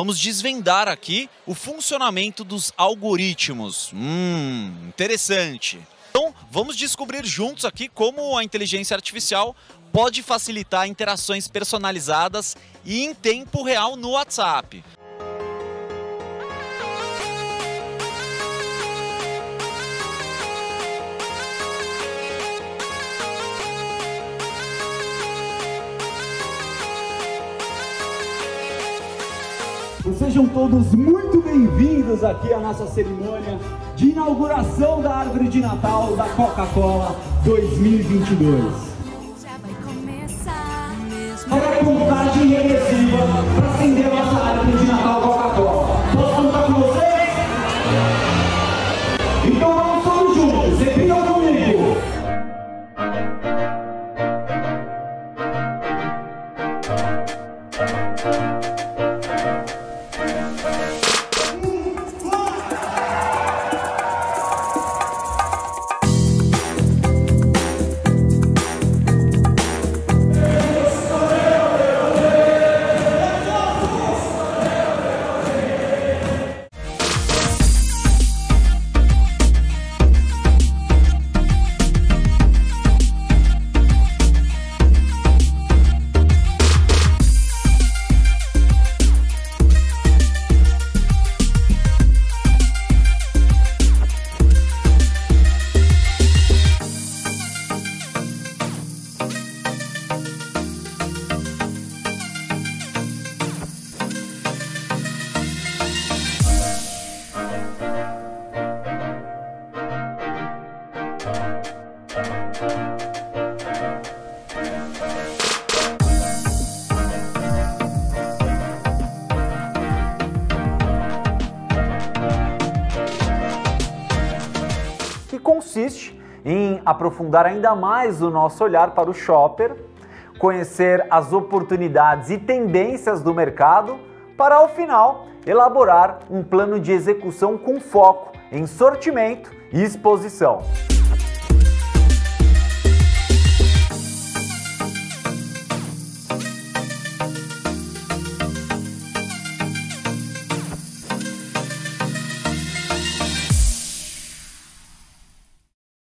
vamos desvendar aqui o funcionamento dos algoritmos. Interessante. Então, vamos descobrir juntos aqui como a inteligência artificial pode facilitar interações personalizadas e em tempo real no WhatsApp. Sejam todos muito bem-vindos aqui à nossa cerimônia de inauguração da árvore de Natal da Coca-Cola 2022. Já vai começar mesmo. Para a contagem regressiva para acender a nossa árvore de Natal Coca-Cola. Posso contar com vocês? Então vamos todos juntos, repitam comigo. Que consiste em aprofundar ainda mais o nosso olhar para o shopper, conhecer as oportunidades e tendências do mercado, para ao final elaborar um plano de execução com foco em sortimento e exposição.